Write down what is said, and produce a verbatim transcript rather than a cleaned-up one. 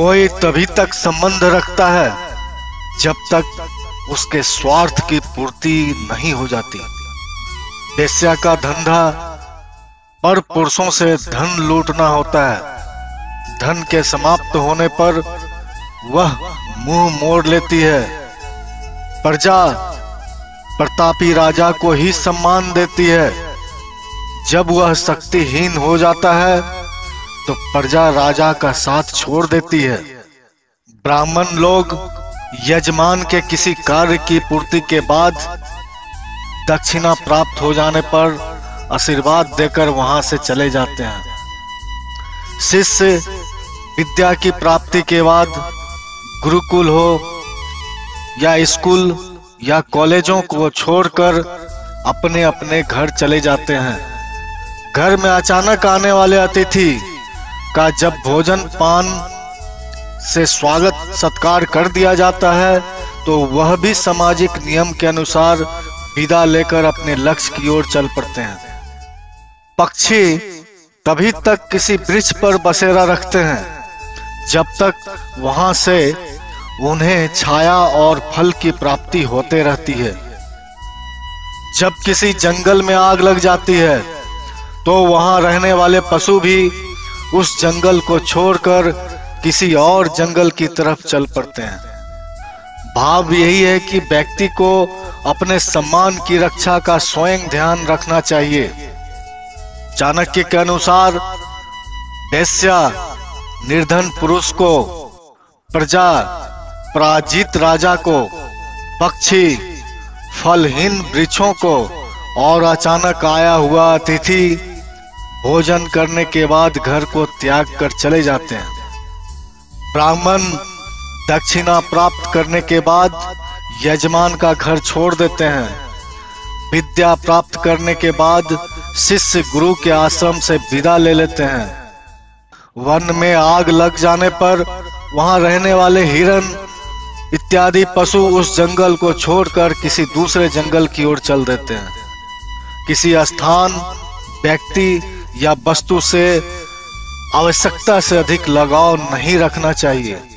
कोई तभी तक संबंध रखता है जब तक उसके स्वार्थ की पूर्ति नहीं हो जाती। वेश्या का धंधा पर पुरुषों से धन लूटना होता है। धन के समाप्त होने पर वह मुंह मोड़ लेती है। प्रजा प्रतापी राजा को ही सम्मान देती है। जब वह शक्तिहीन हो जाता है तो प्रजा राजा का साथ छोड़ देती है। ब्राह्मण लोग यजमान के किसी कार्य की पूर्ति के बाद दक्षिणा प्राप्त हो जाने पर आशीर्वाद देकर वहां से चले जाते हैं। शिष्य विद्या की प्राप्ति के बाद गुरुकुल हो या स्कूल या कॉलेजों को छोड़कर अपने अपने घर चले जाते हैं। घर में अचानक आने वाले अतिथि का जब भोजन पान से स्वागत सत्कार कर दिया जाता है तो वह भी सामाजिक नियम के अनुसार विदा लेकर अपने लक्ष्य की ओर चल पड़ते हैं। पक्षी तभी तक किसी वृक्ष पर बसेरा रखते हैं जब तक वहां से उन्हें छाया और फल की प्राप्ति होते रहती है। जब किसी जंगल में आग लग जाती है तो वहां रहने वाले पशु भी उस जंगल को छोड़कर किसी और जंगल की तरफ चल पड़ते हैं। भाव यही है कि व्यक्ति को अपने सम्मान की रक्षा का स्वयं ध्यान रखना चाहिए। चाणक्य के अनुसार वेश्या निर्धन पुरुष को, प्रजा पराजित राजा को, पक्षी फलहीन वृक्षों को और अचानक आया हुआ अतिथि भोजन करने के बाद घर को त्याग कर चले जाते हैं। ब्राह्मण दक्षिणा प्राप्त करने के बाद यजमान का घर छोड़ देते हैं। विद्या प्राप्त करने के बाद शिष्य गुरु के आश्रम से विदा ले लेते हैं। वन में आग लग जाने पर वहां रहने वाले हिरण इत्यादि पशु उस जंगल को छोड़कर किसी दूसरे जंगल की ओर चल देते हैं। किसी स्थान, व्यक्ति या वस्तु से आवश्यकता से अधिक लगाव नहीं रखना चाहिए।